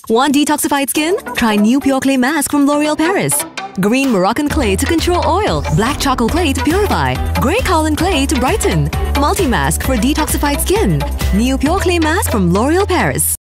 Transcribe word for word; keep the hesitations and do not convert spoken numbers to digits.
Want detoxified skin? Try new Pure Clay Mask from L'Oreal Paris. Green Moroccan clay to control oil, black charcoal clay to purify, grey Kaolin clay to brighten. Multi-mask for detoxified skin. New Pure Clay Mask from L'Oreal Paris.